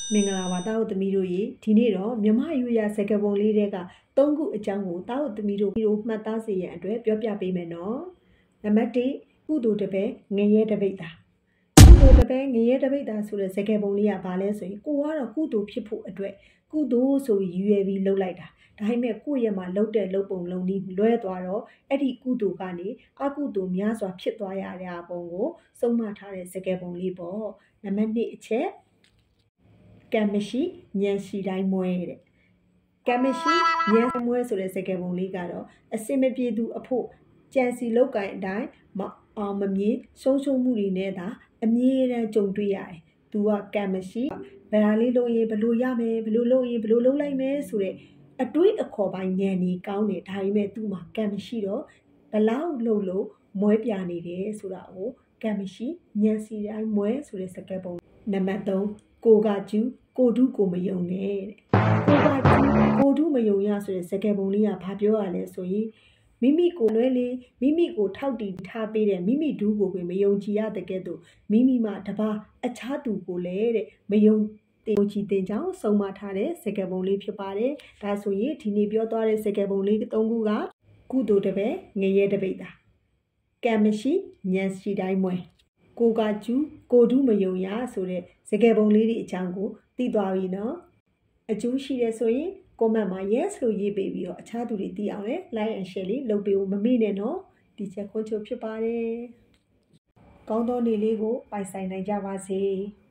မင်္ဂလာပါတာဟုတ်သမီးတို့ရေဒီနေ့တော့မြမယူရစကားပုံလေးတွေက၃ခုအကြောင်းကိုတာဟုတ်သမီးတို့မှတ်သားစေရန်အတွက်ပြောပြပေးမယ်နော်နံပါတ်1ကုသိုလ်တပည့်ငရဲတပိတ်တာကုသိုလ်တပည့်ငရဲတပိတ်တာဆိုတဲ့စကားပုံလေးကဘာလဲဆိုရင်ကိုကတော့ကုသိုလ်ဖြစ်ဖို့အတွက်ကုသိုလ်ဆိုပြီးရွယ်ပြီးလှုပ်လိုက်တာဒါပေမဲ့ကိုယ့်ရဲ့မှာလှုပ်တဲ့လှုပ်ပုံလုံးဒီလွဲသွားတော့အဲ့ဒီကုသိုလ်ကနေအကုသိုလ်များစွာဖြစ်သွားရတဲ့ပုံကိုစုံမထားတဲ့စကားပုံလေးပေါ့နံပါတ်2အချက်ကံမရှိဉာဏ်ရှိတိုင်းမွဲတဲ့ကံမရှိဉာဏ်မွဲဆိုတဲ့စကားပုံလေးကတော့အစင်မပြေသူအဖို့ကြံစီလောက်ကင်အတိုင်းမအောင်မမြင်ဆုံးရှုံးမှုတွေနဲ့သာအမြဲတမ်းကြုံတွေ့ရတယ်။ तू ကကံမရှိဗလာလေးလုပ်ရင်ဘလို့ရမယ်ဘလို့လုပ်ရင်ဘလို့လုပ်လိုက်မယ်ဆိုတဲ့အတွေးအခေါ်ပိုင်းဉာဏ်ကြီးကောင်းတယ်ဒါပေမဲ့ तू မှာကံမရှိတော့ဘလောက်လုပ်လို့မွဲပြနေတယ်ဆိုတာကိုကံမရှိဉာဏ်စီတိုင်းမွဲဆိုတဲ့စကားပုံနံပါတ်3ကိုကကျူးကိုဒုကိုမယုံနဲ့တဲ့ကိုဒုမယုံရဆိုတဲ့စကားပုံလေးကဘာပြောရလဲဆိုရင်မိမိကိုလွဲလေမိမိကိုထောက်တီထားပေးတဲ့မိမိဒုကိုပဲမယုံကြည်ရတဲ့ကဲ့သို့မိမိမှတပါအခြားသူကိုလည်းတဲ့မယုံကြည်တဲ့ကြောင့်ဆုံးမထားတဲ့စကားပုံလေးဖြစ်ပါတယ်ဒါဆိုရင်ဒီနေ့ပြောသွားတဲ့စကားပုံလေး၃ခုကကုသိုလ်တပည့်ငရဲတပိတ်တာကံမရှိဉာဏ်ရှိတိုင်းမွဲကိုကကျူးကိုဒုမယုံရဆိုတဲ့စကားပုံလေးတွေအကြောင်းကိုသိသွားပြီနော်အကျိုးရှိတယ်ဆိုရင် comment မှာ yes လို့ရေးပေးပြီးတော့အခြားသူတွေသိအောင်လဲ like and share လေးလုပ်ပေးဖို့မမေ့နဲ့နော်ဒီချက်ခွန်းချုပ်ဖြစ်ပါတယ်ကောင်းသောနေ့လေးကိုပိုင်ဆိုင်နိုင်ကြပါစေ